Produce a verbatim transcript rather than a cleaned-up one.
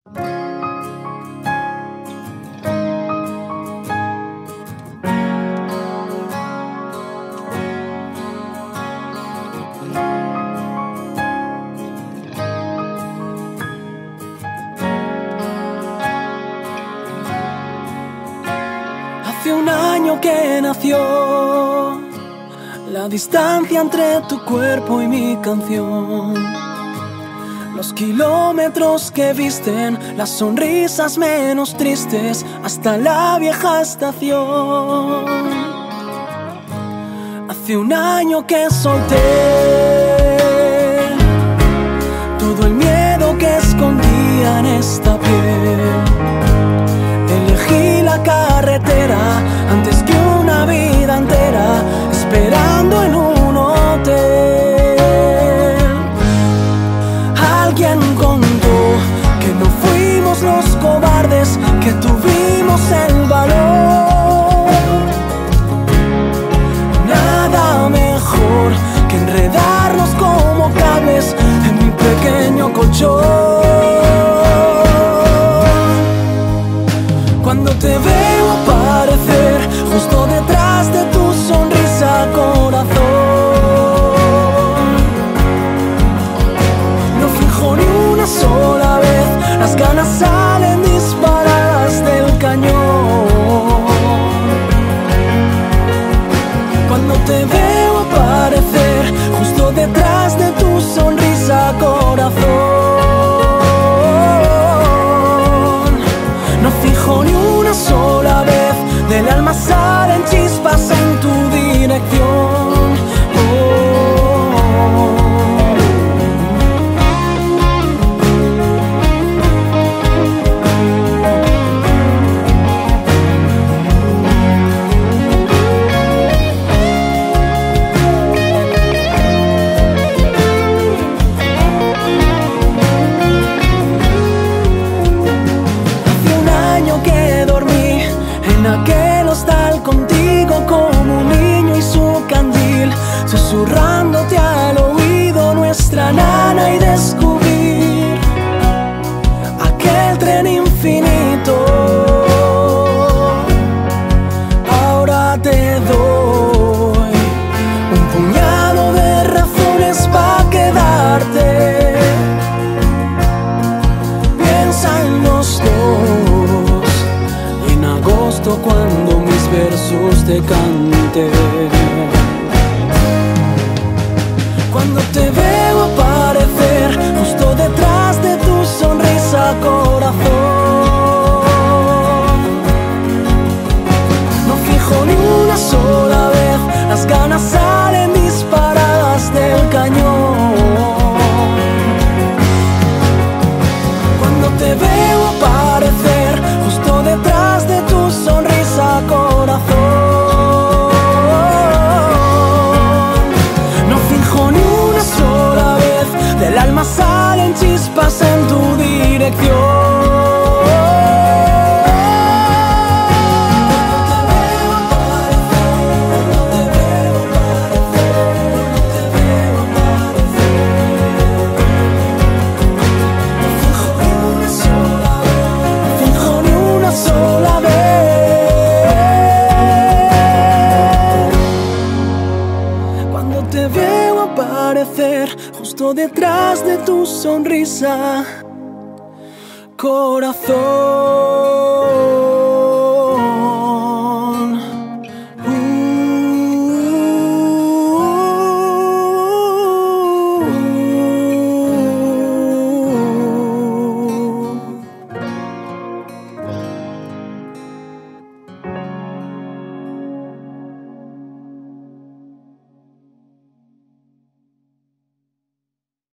Hace un año que nació la distancia entre tu cuerpo y mi canción, los kilómetros que visten, las sonrisas menos tristes, hasta la vieja estación. Hace un año que solté todo el miedo que escondía en esta piel. Elegí la carretera antes que una vida entera esperando en un hotel. Alguien contó que no fuimos los cobardes, que tuvimos el valor. Nada mejor que enredarnos como cables en mi pequeño colchón. Cuando te veo aparecer justo detrás de tu sonrisa, corazón, no fijo ni una sola vez, las ganas salen disparadas del cañón. Cuando te veo aparecer justo detrás de tu sonrisa, corazón, no fijo ni una sola vez, del alma salen chispas en tu dirección. Oh. En aquel hostal contigo como un niño y su candil, susurrándote al oído nuestra nana, y descubrir aquel tren infinito. Ahora te doy un puñado de razones para quedarte. Piensa en los dos, cuando mis versos te cante. Cuando te veo aparecer justo detrás de tu sonrisa, corazón, no fijo ni una sola vez, las ganas salen disparadas del cañón. Cuando te veo aparecer justo detrás de tu sonrisa, corazón, no fijo ni una sola vez, del alma salen chispas en tu dirección. Justo detrás de tu sonrisa, corazón.